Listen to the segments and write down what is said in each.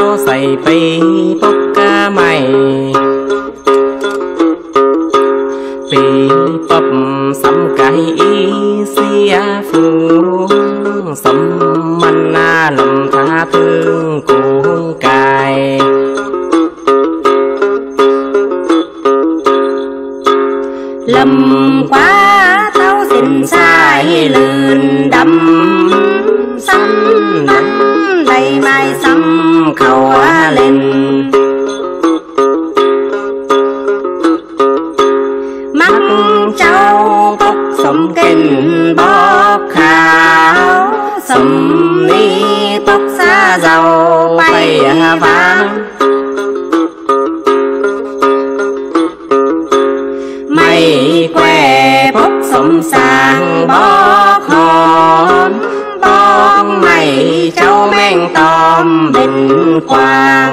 ใส่ปีปกกะไม่ปีปบสำไก่อีเสียฟูสมมันนาลำทาถึงกูไก่ลำกว่าเท้าสินสายลื่นดำซ้ำนั้นใบไม้ซ้ำเขาเล่นมักเจ้าปกสมเก่นบอกขาวสมนี้ปกซาเจ้าไปฟ้าไม่แควปกสมสางบอกหอมบอกไม่เจ้าแม่งตอมเป็นกวาง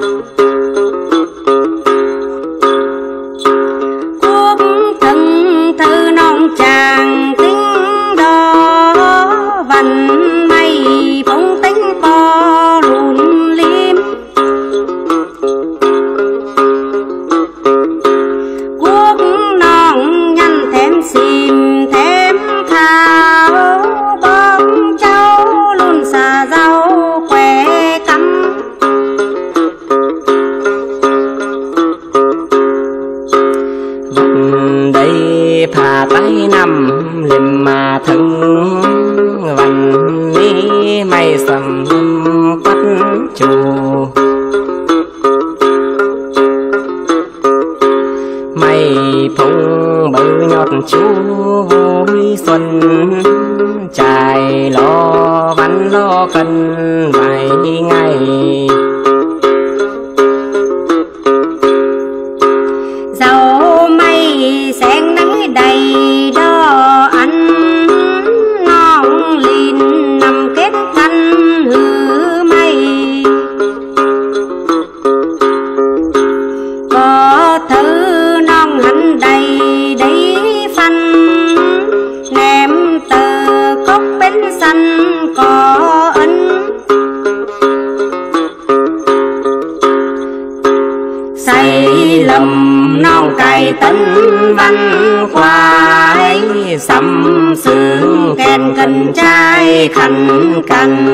คุกถึงเธอน้องจางติ้งดอวันไม่พงติ้งปอรุนลิมคุกน้องยันแถมซิมแถมขาวบอกเจ้าลุ่นสาเจ้าแขวกำได้พาไปนำเล่มมาถึงวันนี้ไม่สำปัดจูไม่พงเบือยอดชูvui xuân trải lo bắn lo cần vài ngày dầu mây sáng nắng đầy đo ăn non lìn nằm kết thân hư mây có thứ non hẳn đầy đấy phân ném tờ cốc bến xanh có ấn say lầm non cày tấn văn khoái sắm sướng kèn cần trai khăn cằn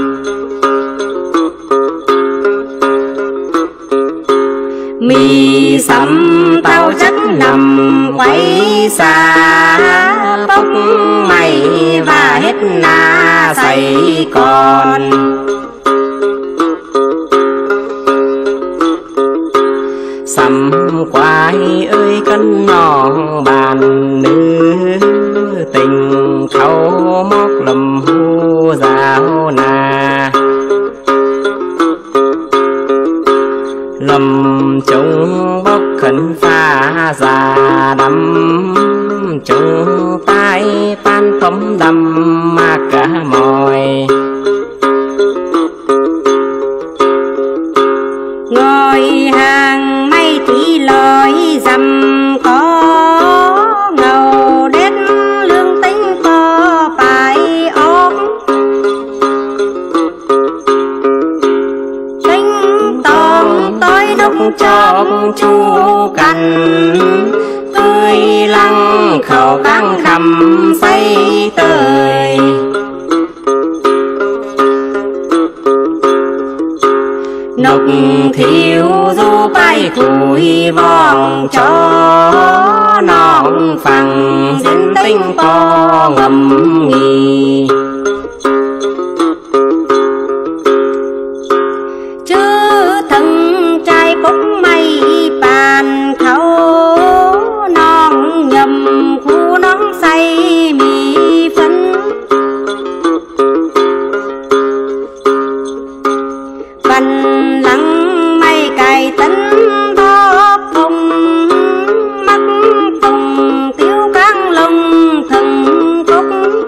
mì sắm tao chắc nằm quay xa bốc mày và hết na say còn sắm quái ơi cân nòng bàn nữ tình thâu móc lầm hu giáo na lầm chúng bốc khẩn pha già đắm chúng tay pan tóm đâm mà cả mồi ngồi hàng mây tí lối dầm có ngầu đét lương tính có bài ốm tính tòn tối đúc chọc chu cằn tươi lăng khẩu căng khầm say tơi nục thiếu du bay cùi vòng cho non phẳng diễn tinh to ngầm nghì chứ thân trai bóng mây bàn khâu non nhầm khu nón say mì phân văn lăng mây cài tấn bóp cùng mắt cùng tiêu cán lông thần cúc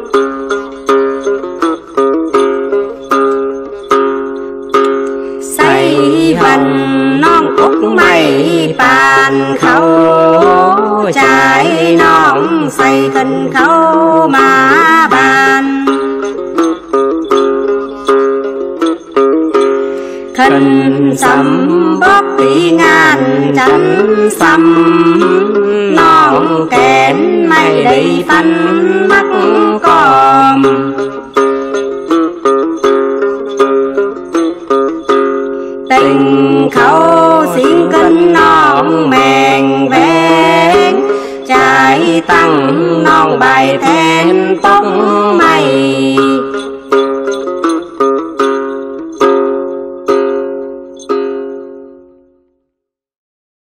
say văn non cúc mây bàn khâu trái non say cần khâu mà bàn khinh sầm bóp bị ngàn chánh sầm non kén mây đầy phanh mắt con tình khẩu xin kinh non mèn ven trái tăng non bài then tóc